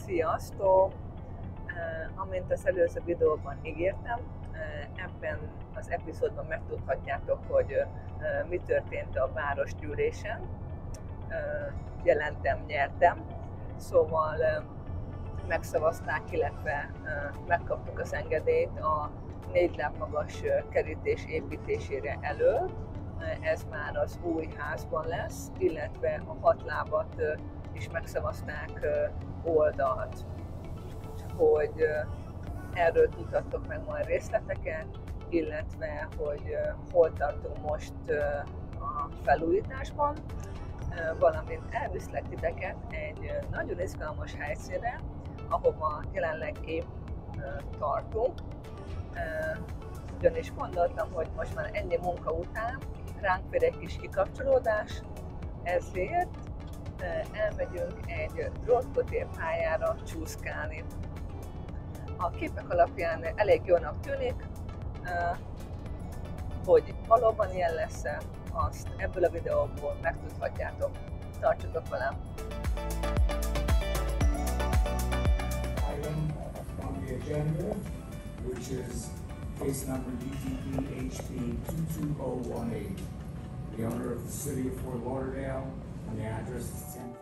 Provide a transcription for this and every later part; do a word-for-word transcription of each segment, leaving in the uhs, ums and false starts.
Sziasztok! Amint az előző videóban ígértem, ebben az epizódban megtudhatjátok, hogy mi történt a városgyűlésen. Jelentem, nyertem, szóval megszavazták, illetve megkaptuk az engedélyt a négy láb magas kerítés építésére elől. Ez már az új házban lesz, illetve a hat lábat is megszavazták oldalt. Hogy erről tudhattok meg majd részleteket, illetve hogy hol tartunk most a felújításban, valamint elviszlek titeket egy nagyon izgalmas helyszínre, ahova jelenleg épp tartunk. Ugyanis gondoltam, hogy most már ennyi munka után ránk fér egy kis kikapcsolódás, ezért elmegyünk egy drótkötélpályára csúszkálni. A képek alapján elég jónak tűnik, hogy valóban ilyen lesz-e, azt ebből a videóból megtudhatjátok. Tartsatok velem! Item on the agenda, which is case number D T P H P two two zero one eight. The owner of the city of Fort Lauderdale, and the address is ten.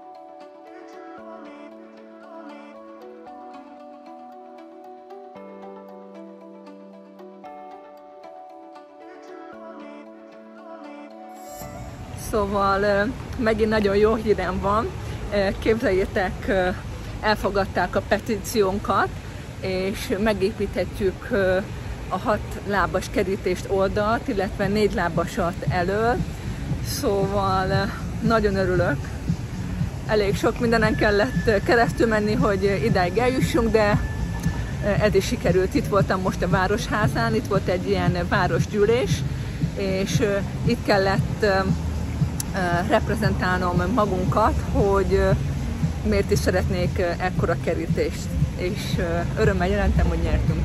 Szóval megint nagyon jó hírem van. Képzeljétek, elfogadták a petíciónkat, és megépíthetjük a hat lábas kerítést oldalt, illetve négy lábasat elől. Szóval nagyon örülök. Elég sok mindenen kellett keresztül menni, hogy idáig eljussunk, de ez is sikerült. Itt voltam most a Városházán, itt volt egy ilyen városgyűlés, és itt kellett reprezentálnom magunkat, hogy miért is szeretnék ekkora kerítést, és örömmel jelentem, hogy nyertünk.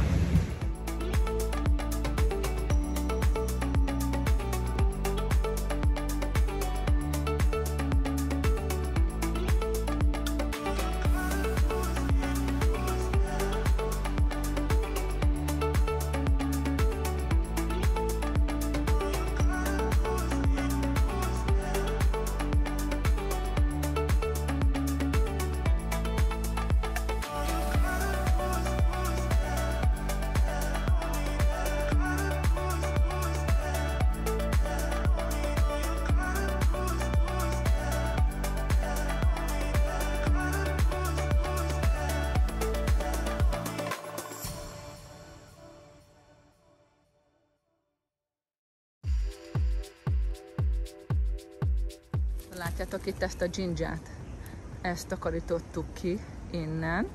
Látjátok itt ezt a dzsindzsát? Ezt takarítottuk ki innen,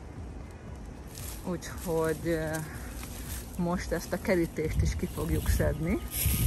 úgyhogy most ezt a kerítést is ki fogjuk szedni.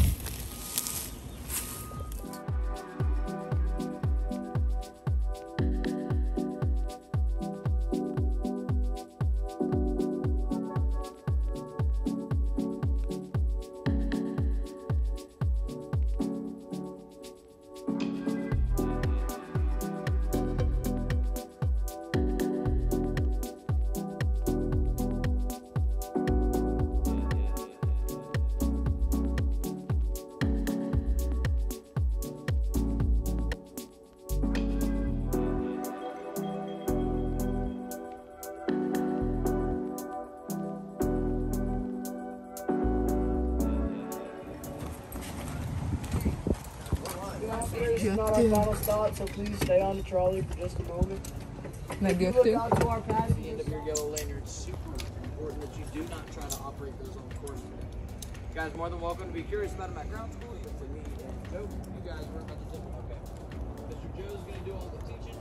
This is not our final stop, so please stay on the trolley for just a moment. If you look out to our passengers, End of your yellow lanyard. It's super important that you do not try to operate those on the course. You guys more than welcome to be curious about them at ground school. You can meet Joe. You guys worry about the zip. Okay. Mister Joe's gonna do all the teaching.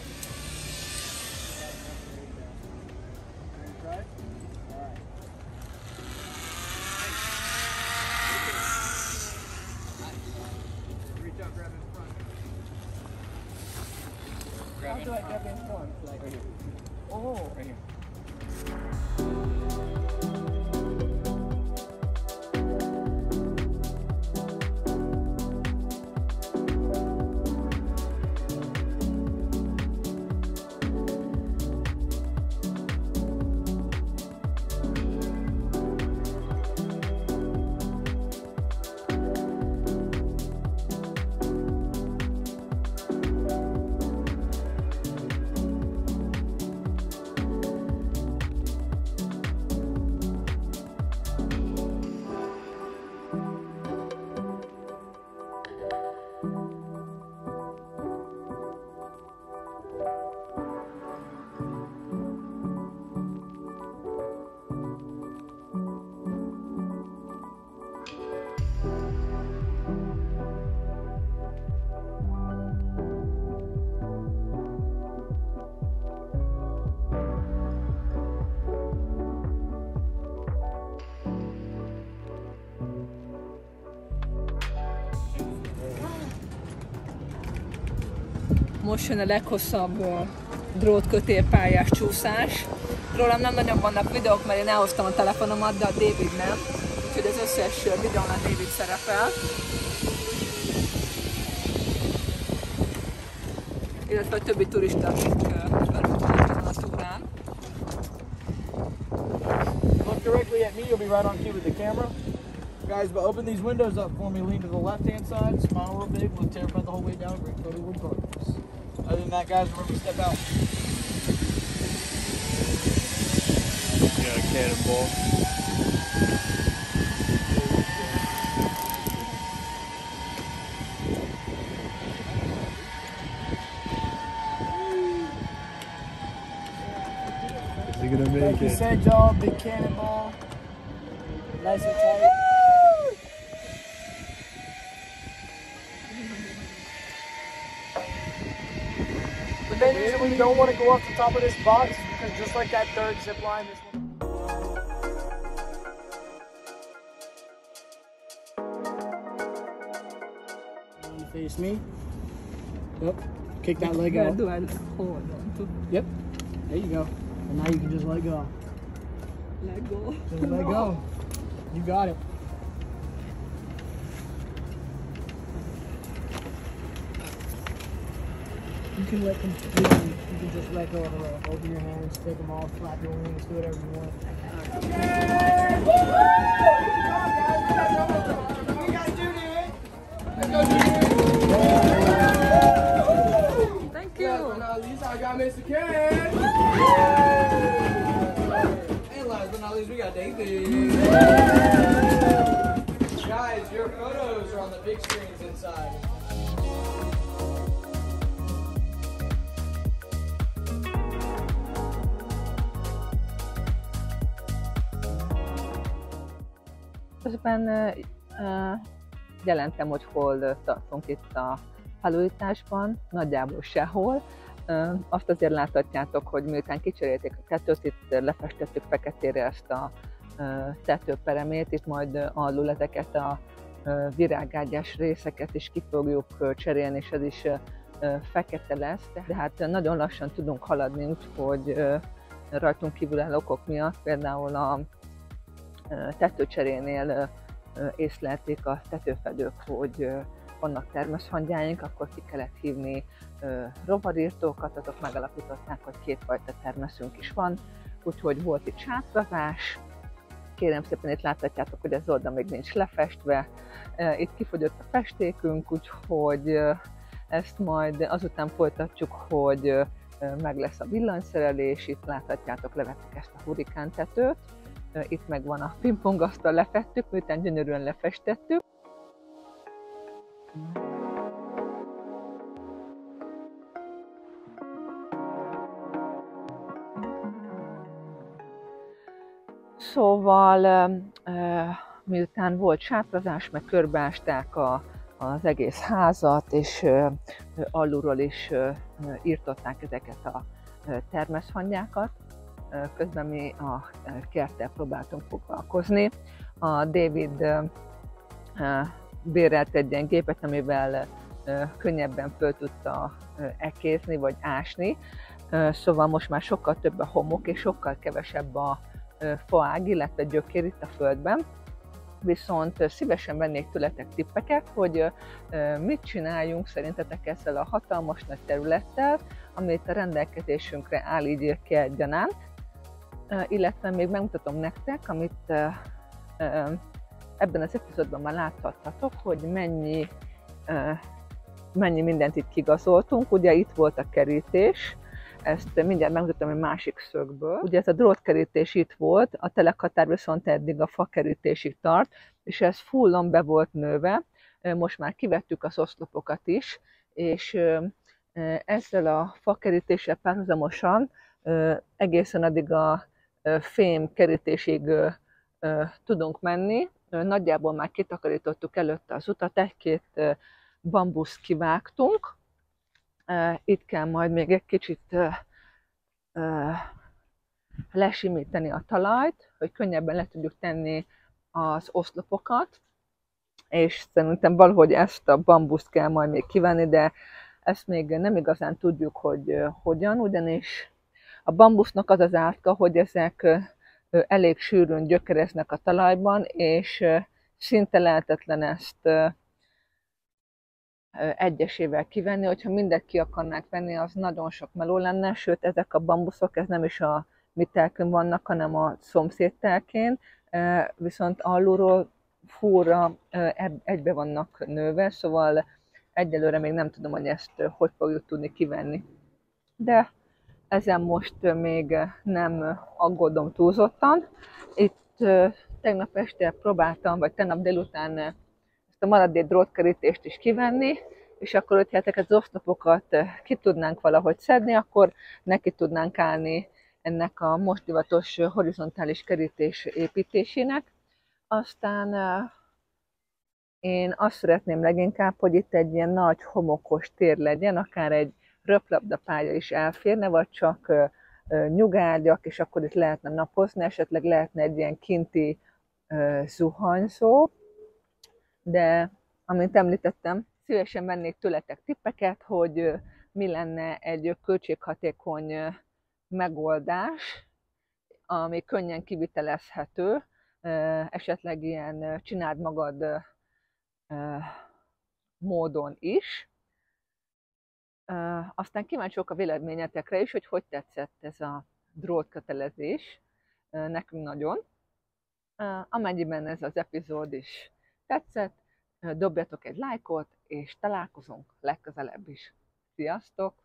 Right? All right. Reach out, grab in front. Grab how do I grab in front? Like, right here. oh. Right here. most jön a leghosszabb drótkötélpályás csúszás. Rólam nem nagyon vannak videók, mert én elhoztam a telefonomat, de a David nem. Úgyhogy az összes videón a David szerepel. Illetve a többi turista, akik velünk vannak ezen a túrán. Look directly at me, you'll be right on cue with the camera. Guys, but open these windows up for me, lean to the left-hand side, smile real big, look terrified the whole way down, great photo regardless. Other than that, guys, remember to step out. You got a cannonball. Is he gonna make Like you it? said, y'all, big cannonball. Nice and tight. The main reason we don't want to go off the top of this box is because just like that third zip line, this one. You face me. Yep. Kick that leg Where out. do I hold on to? Yep. There you go. And now you can just let go. Let go. Just let go. You got it. You can let them, you can, you can just let go of the rope. Open your hands, take them off, flap your wings, do whatever you want. Thank you. At least I got Mister Ken. And last but not least, we got David. Guys, your photos are on the big screens inside. Közben uh, jelentem, hogy hol tartunk itt a felújításban, nagyjából sehol. Uh, azt azért láthatjátok, hogy miután kicserélték a tetőt, itt lefestettük feketére ezt a uh, tetőperemét, itt majd alul ezeket a uh, virágágyás részeket is ki fogjuk uh, cserélni, és ez is uh, fekete lesz. De hát nagyon lassan tudunk haladni, úgyhogy uh, rajtunk kívülálló okok miatt, például a tetőcserénél észlelték a tetőfedők, hogy vannak termeszhangyáink, akkor ki kellett hívni rovarírtókat, azok megalapították, hogy kétfajta termeszünk is van, úgyhogy volt itt sátrazás. Kérem szépen, itt láthatjátok, hogy ez oldal még nincs lefestve, itt kifogyott a festékünk, úgyhogy ezt majd azután folytatjuk, hogy meg lesz a villanyszerelés, itt láthatjátok, levettük ezt a hurikántetőt. Itt megvan a pingpongasztal, lefettük, miután gyönyörűen lefestettük. Szóval miután volt sátrazás, meg körbeásták a, az egész házat, és alulról is írtották ezeket a termeszhangyákat, közben mi a kerttel próbáltunk foglalkozni. A David bérelt egy ilyen gépet, amivel könnyebben föl tudta ekézni vagy ásni, szóval most már sokkal több a homok és sokkal kevesebb a faág, illetve gyökér itt a földben. Viszont szívesen vennék tőletek tippeket, hogy mit csináljunk szerintetek ezzel a hatalmas nagy területtel, amit a rendelkezésünkre áll így egyaránt. Illetve még megmutatom nektek, amit ebben az epizódban már láthattatok, hogy mennyi, mennyi mindent itt kigazoltunk. Ugye itt volt a kerítés, ezt mindjárt megmutatom egy másik szögből. Ugye ez a drótkerítés itt volt, a telekhatár viszont eddig a fakerítésig tart, és ez fullon be volt nőve. Most már kivettük az oszlopokat is, és ezzel a fakerítéssel párhuzamosan egészen addig a fém kerítésig tudunk menni. Nagyjából már kitakarítottuk előtte az utat, egy-két bambuszt kivágtunk. Itt kell majd még egy kicsit lesimíteni a talajt, hogy könnyebben le tudjuk tenni az oszlopokat, és szerintem valahogy ezt a bambuszt kell majd még kivenni, de Ezt még nem igazán tudjuk, hogy hogyan, ugyanis a bambusznak az az átka, hogy ezek elég sűrűn gyökereznek a talajban, és szinte lehetetlen ezt egyesével kivenni. Hogyha mindet ki akarnák venni, az nagyon sok meló lenne, sőt ezek a bambuszok, ez nem is a mi telkünk vannak, hanem a szomszéd telkén, viszont alulról fúra egybe vannak nőve, szóval egyelőre még nem tudom, hogy ezt hogy fogjuk tudni kivenni. De ezen most még nem aggódom túlzottan. Itt tegnap este próbáltam, vagy tegnap délután ezt a maradék drótkerítést is kivenni, és akkor, hogyha ezeket az oszlopokat ki tudnánk valahogy szedni, akkor neki tudnánk állni ennek a most divatos horizontális kerítés építésének. Aztán én azt szeretném leginkább, hogy itt egy ilyen nagy homokos tér legyen, akár egy röplabdapálya is elférne, vagy csak nyugágyak, és akkor itt lehetne napozni, esetleg lehetne egy ilyen kinti zuhanyzó. De, amint említettem, szívesen vennék tőletek tippeket, hogy mi lenne egy költséghatékony megoldás, ami könnyen kivitelezhető, esetleg ilyen csináld magad módon is. Aztán kíváncsi vagyok a véleményetekre is, hogy hogy tetszett ez a drótkötelezés. Nekünk nagyon. Amennyiben ez az epizód is tetszett, dobjatok egy lájkot, és találkozunk legközelebb is. Sziasztok!